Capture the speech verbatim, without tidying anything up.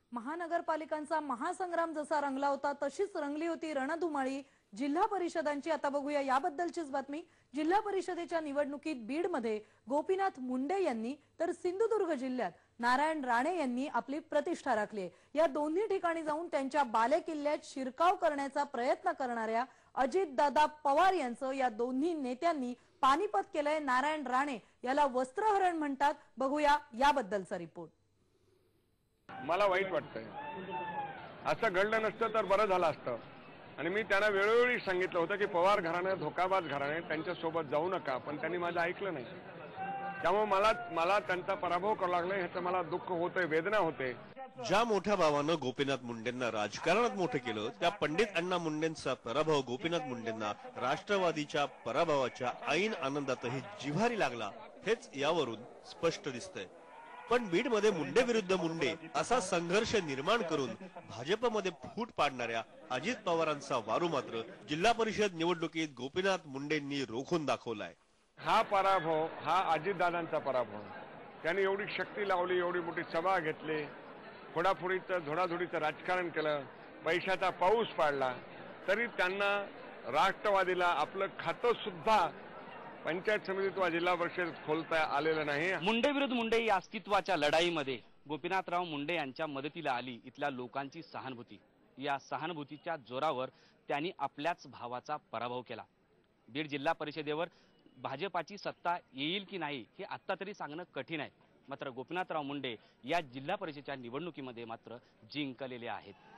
महानगरपालिकांचा महासंग्राम जसा रंगला होता तशीच रंगली होती रणधुमाळी जिल्हा परिषदांची। आता बघूया याबद्दलचीच बातमी। जिल्हा परिषदेच्या निवडणुकीत बीडमध्ये गोपीनाथ मुंडे यांनी तर सिंधुदुर्ग जिल्ह्यात नारायण राणे यांनी आपली प्रतिष्ठा राखली आहे। या दोन्ही ठिकाणी जाऊन त्यांच्या बालेकिल्ल्यात शिरकाव करण्याचा प्रयत्न करणाऱ्या अजितदादा पवार यांचं या दोन्ही नेत्यांनी पानिपत केलंय। नारायण राणे याला वस्त्रहरण म्हणतात। बघूया याबद्दलचा रिपोर्ट। मला वाईट वाटतंय, असं घडलं नसतं तर बरं झालं असतं। आणि मी त्यांना वेळोवेळी सांगितलं होतं की पवार घराणं धोकाबाज घराणं, त्यांच्यासोबत जाऊ नका, पण त्यांनी माझं ऐकलं नाही। त्यामुळे मला मला त्यांचा पराभव करावा लागला, ह्याचं मला दुःख होतंय, वेदना होते। ज्या मोठ्या भावानं गोपीनाथ मुंडेंना राजकारणात मोठं केलं, त्या पंडित अण्णा मुंडेंचा पराभव गोपीनाथ मुंडेंना राष्ट्रवादीच्या पराभवाच्या ऐन आनंदातही जिव्हारी लागला, हेच यावरून स्पष्ट दिसतंय। पण बीडमध्ये मुंडे विरुद्ध मुंडे असा संघर्ष निर्माण करून भाजपमध्ये फूट पाडणाऱ्या अजित पवारांचा वारू मात्र जिल्हा परिषद निवडणुकीत गोपीनाथ मुंडेंनी रोखून दाखवलाय। हा पराभव हा अजितदादांचा पराभव। त्यांनी एवढी शक्ती लावली, एवढी मोठी सभा घेतली, फोडाफोडीचं धोडाधोडीचं राजकारण केलं, पैशाचा पाऊस पाडला, तरी त्यांना राष्ट्रवादीला आपलं खातं सुद्धा पंचायत समितीत वा जिल्हा परिषद खोलता आलेलं नाही। मुंडे विरुद्ध मुंडे या अस्तित्वाच्या लढाईमध्ये गोपीनाथराव मुंडे यांच्या मदतीला आली इथल्या लोकांची सहानुभूती। या सहानुभूतीच्या जोरावर त्यांनी आपल्याच भावाचा पराभव केला। बीड जिल्हा परिषदेवर भाजपाची सत्ता येईल की नाही हे आता तरी सांगणं कठीण आहे। मात्र गोपीनाथराव मुंडे या जिल्हा परिषदेच्या निवडणुकीमध्ये मात्र जिंकलेले आहेत।